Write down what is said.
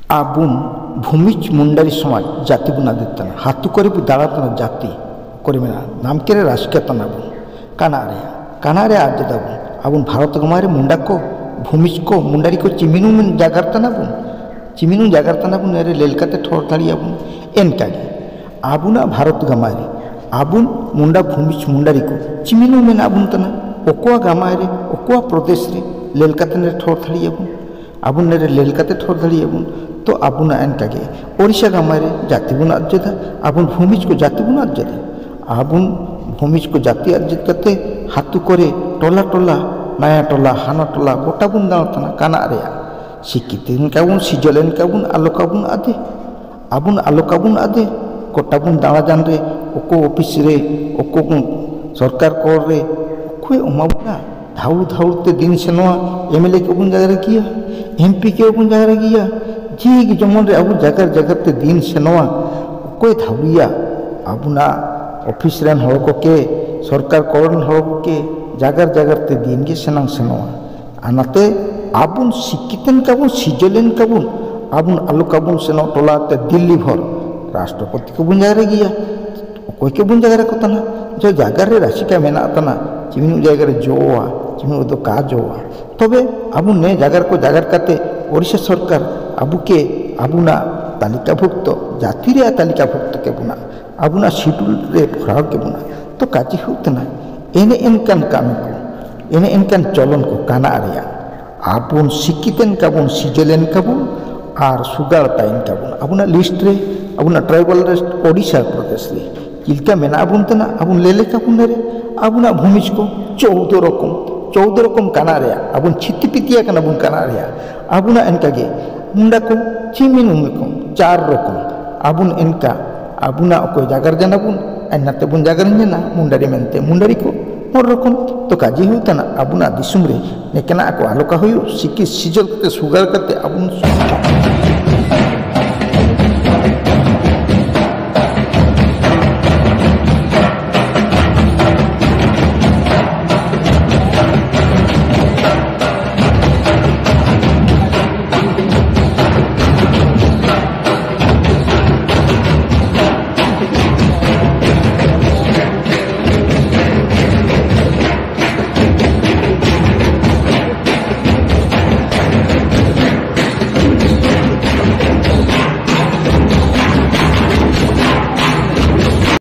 आबुन भूमिज मुंडारी समाज जाति बुना देतना हाथु करे दाड़ातना जाति करे मेना नाम के राजकीयतना बुन कानारे आज दाबुन आबुन भारत गमारे मुंडा को भूमिज को मुंडारी को चिमिनु जागरतना बुन रे लेलकाते ठोर थाड़ी आबुन एनकागे आबुना भारत गमारे आबुन मुंडा भूमिज मुंडारी को चिमिनु मेना आबुन तना ओकोआ गमारे ओकोआ प्रदेश रे लेलकाते ठोर थाड़ी आबुन रे लेलकाते ठोर थाड़ी आबुन तो आबुना एनकागे ओडिशा गमारे जाति बुन आज्जदा आबुन भूमिज को जाति बुन आज्जदा आबुन भूमिज को जाति आज्जद करते हाथु करे टोला टोला नया टोला हाना टोला गोटा बुन दातना काना रे शिक्षितन काबुन सिजलेन काबुन आलोकाबुन आदे आबुन आलोकाबुन आदे गोटा बुन दाना जान रे ओको ऑफिस रे ओको सरकार कोर रे ओको उमाबुना धाउल धाउलते दिन सेनवा एमएलए के बुन जगह रे किया एमपी के बुन जगह रे किया जी जमन रे आबु जगह जगह ते दिन सेनवा ओको धाउलिया आबुना ऑफिस रेन हर को के सरकार कोरन हर को के जगह जगह ते दिन के सेनांग सेनवा आनाते आबुन शिक्षितन काबुन सिजलेन काबुन आबुन आलोकाबुन सेनो टोला ते दिल्ली भर राष्ट्रपति को बुन जगह गिया कोई के बुन जगह को तना जो जगह रे राशिका मेना तना चिमिनु जगह रे जोआ चिमिनु दो का जोआ तबे आबुन ने जगह को जगह करते ओडिशा सरकार आबु के आबुना तालिकाभुक्त जाति रे तालिकाभुक्त के बुना आबुना शिड्यूल रे भराव के बुना तो काजी होतना एने एनकान कामी को एने एनकान चलन को काना रे आबुन शिक्षितन काबुन सिजलेन काबुन और सुगार ताइन काबुन आबुना लिस्ट रे आबुना ट्राइबल रे ओडिशा प्रदेश रे चिलका मेना आबुन तना आबुन लेले काबुन रे आबुना भूमिज को 14 रकम काना रे आबुन छितिपितिया काना बुन काना रे आबुना एनकागे मुंडा को चिमिनु को 4 रकम आबुन एनका आबुना ओको जागर जनाबुन एनाते बुन जागर ना मुंडारी मेनते मुंडारी को 4 रकम तो काजी होतना आबुना दिसुम रे नेकना को आलोका होयो सिकी सिजल कते सुगार कते आबुन